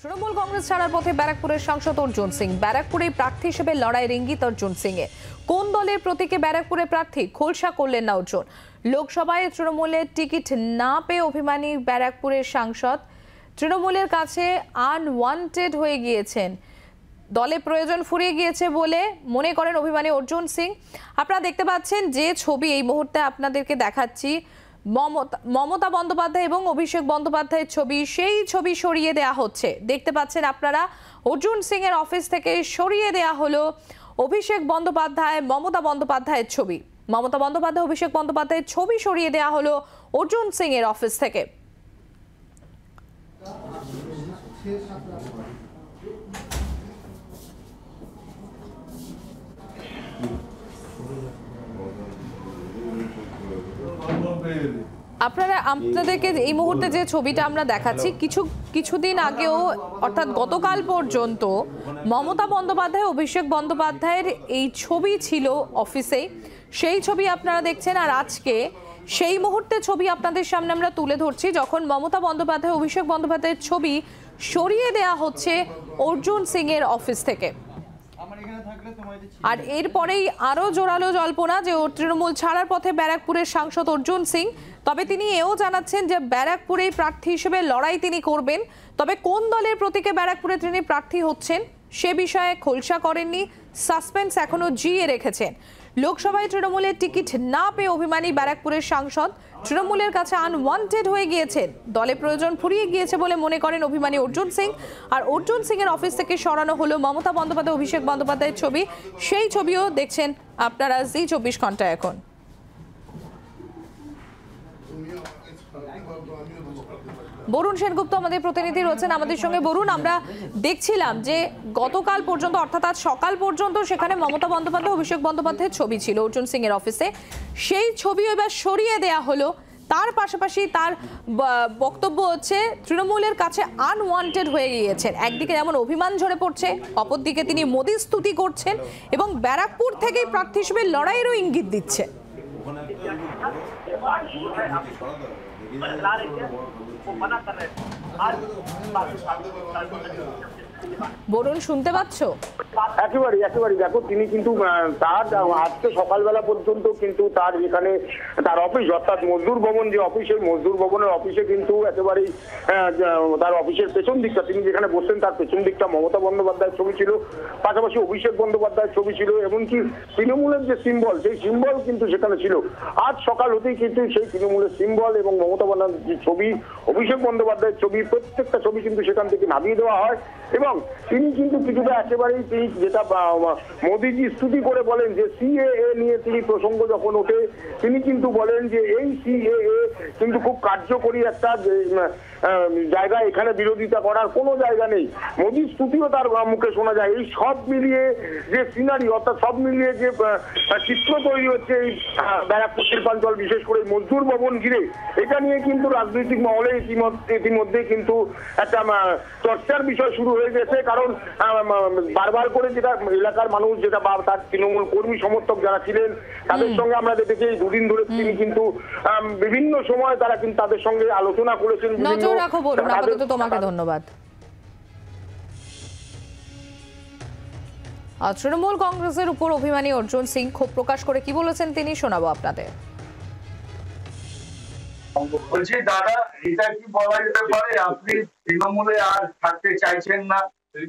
তৃণমূল কংগ্রেস ছাড়ার পথে ব্যারাকপুরের সাংসদ অর্জুন সিং। ব্যারাকপুরে প্রার্থী হিসেবে লড়াইয়ের ইঙ্গিত অর্জুন সিং এর। কোন দলের প্রতীকে ব্যারাকপুরে প্রার্থী খোলসা করলেন না অর্জুন। লোকসভায় তৃণমূলের টিকিট না পেয়ে অভিমানী ব্যারাকপুরের সাংসদ তৃণমূলের কাছে আনওয়ান্টেড হয়ে গিয়েছেন। দলে প্রয়োজন ফুরিয়ে গিয়েছে বলে মনে করেন অভিমানী অর্জুন সিং। আপনারা দেখতে পাচ্ছেন যে ছবি এই মুহূর্তে আপনাদেরকে দেখাচ্ছি, মমতা বন্দ্যোপাধ্যায় এবং অভিষেক বন্দ্যোপাধ্যায়ের ছবি, সেই ছবি সরিয়ে দেয়া হচ্ছে। দেখতে পাচ্ছেন আপনারা অর্জুন সিং এর অফিস থেকে সরিয়ে দেয়া হলো অভিষেক বন্দ্যোপাধ্যায় মমতা বন্দ্যোপাধ্যায়ের ছবি। মমতা বন্দ্যোপাধ্যায় অভিষেক বন্দ্যোপাধ্যায়ের ছবি সরিয়ে দেয়া হলো অর্জুন সিং এর অফিস থেকে। আপনাদেরকে এই মুহূর্তে যে ছবিটা আমরা দেখাচ্ছি, কিছুদিন আগেও অর্থাৎ গতকাল পর্যন্ত মমতা বন্দ্যোপাধ্যায় অভিষেক বন্দ্যোপাধ্যায়ের এই ছবি ছিল অফিসে, সেই ছবি আপনারা দেখছেন। আর আজকে সেই মুহূর্তে ছবি আপনাদের সামনে আমরা তুলে ধরছি, যখন মমতা বন্দ্যোপাধ্যায় অভিষেক বন্দ্যোপাধ্যায়ের ছবি সরিয়ে দেয়া হচ্ছে অর্জুন সিং এর অফিস থেকে। আর এরপরেই আরো জোরালো জল্পনা যে তৃণমূল ছাড়ার পথে ব্যারাকপুরের সাংসদ অর্জুন সিং। তবে তিনি এও জানাচ্ছেন যে ব্যারাকপুরে প্রার্থী হিসেবে লড়াই তিনি করবেন। তবে কোন দলের প্রতীকে ব্যারাকপুরে তিনি প্রার্থী হচ্ছেন সে বিষয়ে খোলসা করেননি, সাসপেন্স এখনো জিয়ে রেখেছেন। লোকসভায় তৃণমূলের টিকিট না পেয়ে অভিমানী ব্যারাকপুরের সাংসদ তৃণমূলের কাছে আনওয়ান্টেড হয়ে গিয়েছেন। দলে প্রয়োজন ফুরিয়ে গিয়েছে বলে মনে করেন অভিমানী অর্জুন সিং। আর অর্জুন সিং এর অফিস থেকে সরানো হলো মমতা বন্দ্যোপাধ্যায় অভিষেক বন্দ্যোপাধ্যায়ের ছবি, সেই ছবিও দেখছেন আপনারা জি 24 ঘন্টা। এখন বরুণ সেনগুপ্ত আমাদের প্রতিনিধি রয়েছেন আমাদের সঙ্গে। বরুণ, আমরা দেখছিলাম যে গতকাল পর্যন্ত অর্থাৎ আজ সকাল পর্যন্ত সেখানে মমতা বন্দ্যোপাধ্যায় অভিষেক বন্দ্যোপাধ্যায়ের ছবি ছিল অর্জুন সিং এর অফিসে, সেই ছবিও এবার সরিয়ে দেয়া হলো। তার পাশাপাশি তার বক্তব্য হচ্ছে তৃণমূলের কাছে আনওয়ান্টেড হয়ে গিয়েছেন। একদিকে যেমন অভিমান ঝরে পড়ছে, অপরদিকে তিনি মোদির স্তুতি করছেন এবং ব্যারাকপুর থেকেই প্রার্থী হিসেবে লড়াইয়েরও ইঙ্গিত দিচ্ছে। বরুণ, শুনতে পাচ্ছ? একেবারে দেখো, তিনি কিন্তু তার আজকে সকালবেলা পর্যন্ত কিন্তু তার যেখানে তার অফিস অর্থাৎ মজদুর ভবন, যে অফিস, সেই মজদুর ভবনের অফিসে কিন্তু একেবারেই তার অফিসের পেছন দিকটা, তিনি যেখানে বসছেন তার পেছন দিকটা মমতা বন্দ্যোপাধ্যায়ের ছবি ছিল, পাশাপাশি অভিষেক বন্দ্যোপাধ্যায়ের ছবি ছিল, এমনকি তৃণমূলের যে সিম্বল, সেই সিম্বল কিন্তু সেখানে ছিল। আজ সকাল হতেই কিন্তু সেই তৃণমূলের সিম্বল এবং মমতা বন্দ্যোপাধ্যায়ের যে ছবি, অভিষেক বন্দ্যোপাধ্যায়ের ছবি, প্রত্যেকটা ছবি কিন্তু সেখান থেকে নামিয়ে দেওয়া হয়। এবং তিনি কিন্তু কিছুটা একেবারেই তিনি যেটা মোদিজি স্তুতি করে বলেন যে সিএএ নিয়ে তিনি প্রসঙ্গ যখন ওঠে, তিনি কিন্তু বলেন যে এই সিএএ কিন্তু খুব কার্যকরী একটা জায়গা, এখানে বিরোধিতা করার কোনো জায়গা নেই। মোদির স্তুতিও তার মুখে শোনা যায়। এই সব মিলিয়ে যে সিনারি, অর্থাৎ সব মিলিয়ে যে চিত্র তৈরি হচ্ছে এই ব্যারাকপুর শিল্পাঞ্চল, বিশেষ করে মজদুর ভবন ঘিরে, এটা নিয়ে কিন্তু রাজনৈতিক মহলে ইতিমধ্যে কিন্তু একটা চর্চার বিষয় শুরু হয়ে গেছে। কারণ বারবার করে যেটা এলাকার মানুষ, যেটা বা তার তৃণমূল কর্মী সমর্থক যারা ছিলেন, তাদের সঙ্গে আমরা দেখেছি এই দুদিন ধরে তিনি কিন্তু বিভিন্ন সময় তারা কিন্তু তাদের সঙ্গে আলোচনা করেছেন। নজর রাখো বলুন, আপাতত তোমাকে ধন্যবাদ। তৃণমূল কংগ্রেসের উপর অভিমানী অর্জুন সিং ক্ষোভ প্রকাশ করে কি বলেছেন তিনি শোনাবো আপনাদের। বলছি, দাদা, এটা কি বলা যেতে পারে আপনি তৃণমূলে আর থাকতে চাইছেন না?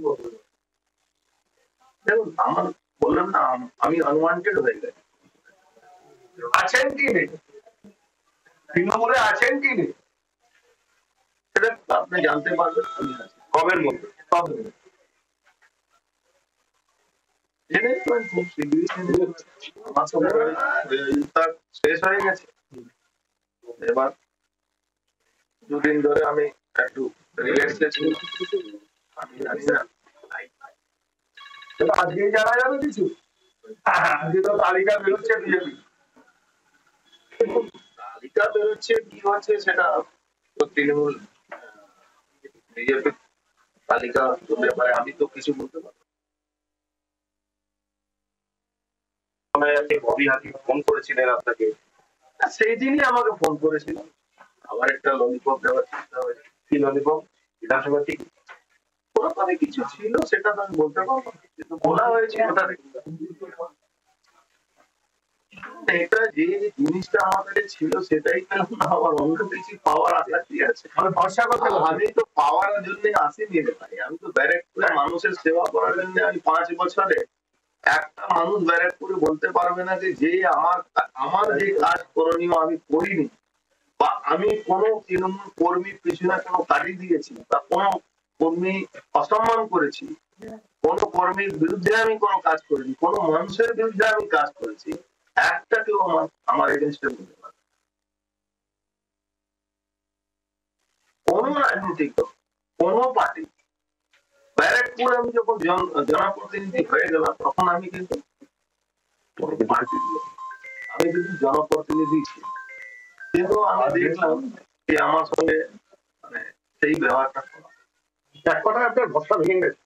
দেখুন, আমার বললাম না, আমি আনওয়ান্টেড হয়ে গেছি। আছেন কি নেই তৃণমূলে, আছেন কি নেই সেটা আপনি জানতে পারবেন কবের মধ্যে। খুব শেষ হয়ে গেছে। এবার দুদিন ধরে আমি একটু রিল্যাক্সে ছিলাম, আমি জানি না আজকে জানা যাবে কিছু। আজকে তো তালিকা বেরোচ্ছে বিজেপি, তালিকা বেরোচ্ছে কি হচ্ছে সেটা তৃণমূল বিজেপি তালিকা ব্যাপারে আমি তো কিছু বলতে পারবো। ববি হাকিম ফোন করেছিলেন আপনাকে, সেই দিনই আমাকে ফোন করেছিলেন। আমার একটা ললিপপ দেওয়ার চিন্তা হয়েছে। কি ললিপপ? বিধানসভা টিকিট। ব্যাপারে কিছু ছিল সেটা তো আমি বলতে পারবো না, কিন্তু বলা হয়েছে ওটা এটা যে জিনিসটা আমাদের ছিল সেটাই আবার অন্য কিছু পাওয়ার আশা কি আছে। ভরসা করতে আমি তো পাওয়ার জন্য আসিনি রে ভাই, আমি তো ব্যারাকপুরে মানুষের সেবা করার জন্য আমি 5 বছরে একটা মানুষ ব্যারাকপুরে বলতে পারবে না যে আমার যে কাজ করণীয় আমি করিনি, বা আমি কোনো তৃণমূল কর্মীর পিছনে কোনো কাজই দিয়েছি বা কোনো কর্মী অসম্মান করেছি, কোনো কর্মীর বিরুদ্ধে আমি কোনো কাজ করিনি, কোনো মানুষের বিরুদ্ধে আমি কাজ করেছি, একটা কেউ আমার এগেনস্টে বলতে পারে। কোন রাজনৈতিক দল, কোন পার্টি, ব্যারাকপুরে আমি যখন জনপ্রতিনিধি হয়ে গেলাম তখন আমি কিন্তু জনপ্রতিনিধি ছিলাম, কিন্তু আমি দেখলাম যে আমার সঙ্গে মানে সেই ব্যবহারটা এক কথা আপনার ভরসা ভেঙে গেছে,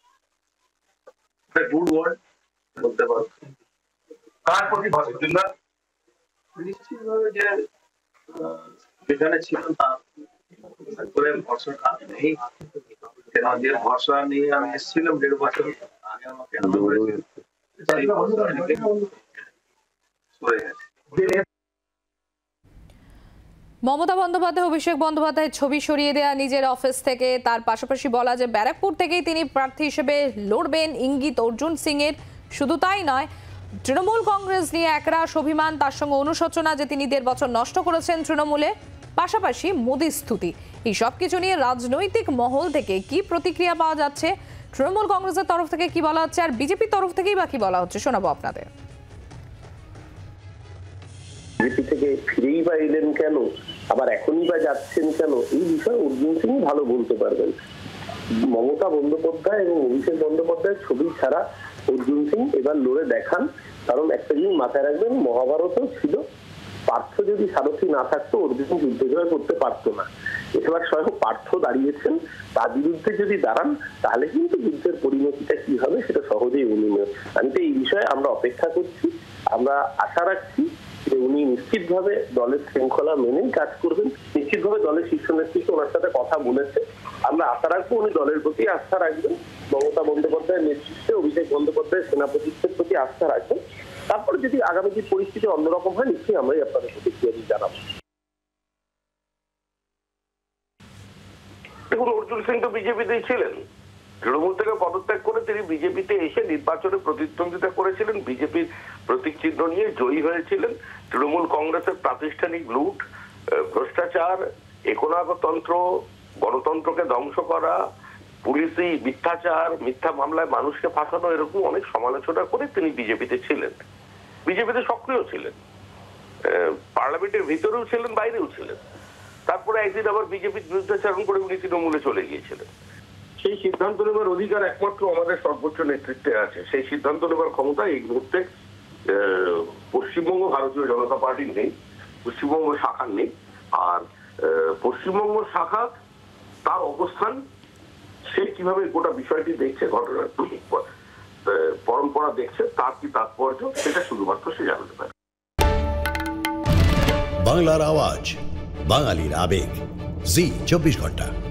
গুড ওয়ার্ড বলতে পারো। কার প্রতি ভরসা? নিশ্চিতভাবে যে যেখানে ছিলাম তার করে ভরসাটা নেই, যে ভরসা নিয়ে আমি এসেছিলাম 1.5 বছর আগে আমাকে মমতা বন্দ্যোপাধ্যায় অভিষেক বন্দ্যোপাধ্যায়ের ছবি সরিয়ে দেয়া নিজের অফিস থেকে, তার পাশাপাশি বলা যে ব্যারাকপুর থেকেই তিনি প্রার্থী হিসেবে লড়বেন, ইঙ্গিত অর্জুন সিং এর। শুধু তাই নয়, তৃণমূল কংগ্রেস নিয়ে একরাশ অভিমান, তার সঙ্গে অনুশোচনা যে তিনি 1.5 বছর নষ্ট করেছেন তৃণমূলে, পাশাপাশি মোদি স্তুতি। এই সব কিছু নিয়ে রাজনৈতিক মহল থেকে কি প্রতিক্রিয়া পাওয়া যাচ্ছে, তৃণমূল কংগ্রেসের তরফ থেকে কি বলা হচ্ছে, আর বিজেপির তরফ থেকেই বা কি বলা হচ্ছে, শোনাবো আপনাদের। বিজেপি থেকে ফিরেই বা এলেন কেন, আবার এখনই বা যাচ্ছেন কেন, এই বিষয়ে অর্জুন সিং ভালো বলতে পারবেন। মমতা বন্দ্যোপাধ্যায় এবং অভিষেক বন্দ্যোপাধ্যায়ের ছবি ছাড়া অর্জুন সিং এবার লড়ে দেখান। কারণ একটা জিনিস মাথায় রাখবেন, মহাভারতও ছিল, পার্থ যদি সারথি না থাকতো অর্জুন যুদ্ধ জয় করতে পারতো না। এবার স্বয়ং পার্থ দাঁড়িয়েছেন, তার বিরুদ্ধে যদি দাঁড়ান তাহলে কিন্তু যুদ্ধের পরিণতিটা কি হবে সেটা সহজেই অনুমেয়। আমি তো এই বিষয়ে আমরা অপেক্ষা করছি, আমরা আশা রাখছি যে উনি নিশ্চিতভাবে দলের শৃঙ্খলা মেনেই কাজ করবেন, নিশ্চিতভাবে দলের শীর্ষ নেতৃত্ব ওনার সাথে কথা বলেছে। আমরা আশা রাখবো উনি দলের প্রতি আস্থা রাখবেন, মমতা বন্দ্যোপাধ্যায়ের নেতৃত্বে অভিষেক বন্দ্যোপাধ্যায়ের সেনাপতিত্বের প্রতি আস্থা রাখবেন। তারপরে যদি আগামী যে পরিস্থিতি অন্যরকম হয় নিশ্চয়ই আমরাই আপনাদের প্রতিক্রিয়া জানাবো। দেখুন, অর্জুন সিং তো বিজেপিতেই ছিলেন, তৃণমূল থেকে পদত্যাগ করে তিনি বিজেপিতে এসে নির্বাচনে প্রতিদ্বন্দ্বিতা করেছিলেন, বিজেপির প্রতীক চিহ্ন নিয়ে জয়ী হয়েছিলেন। তৃণমূল কংগ্রেসের প্রাতিষ্ঠানিক লুট, ভ্রষ্টাচার, একনায়কতন্ত্র, গণতন্ত্রকে ধ্বংস করা, পুলিশি মিথ্যাচার, মিথ্যা মামলায় মানুষকে ফাঁসানো, এরকম অনেক সমালোচনা করে তিনি বিজেপিতে ছিলেন, বিজেপিতে সক্রিয় ছিলেন, পার্লামেন্টের ভিতরেও ছিলেন, বাইরেও ছিলেন। তারপরে একদিন আবার বিজেপির বিরুদ্ধাচারণ করে উনি তৃণমূলে চলে গিয়েছিলেন। সেই সিদ্ধান্ত নেবার অধিকার একমাত্র আমাদের সর্বোচ্চ নেতৃত্বে আছে। সেই সিদ্ধান্ত নেবার ক্ষমতা এই মুহূর্তে পশ্চিমবঙ্গ ভারতীয় জনতা পার্টির নেই, পশ্চিমবঙ্গ শাখার নেই। আর পশ্চিমবঙ্গ শাখা তার অবস্থান, সে কিভাবে গোটা বিষয়টি দেখছে, ঘটনার পরম্পরা দেখছে, তার কি তাৎপর্য, সেটা শুধুমাত্র সে জানতে পারে। বাংলার আওয়াজ, বাঙালির আবেগ, জি 24 ঘন্টা।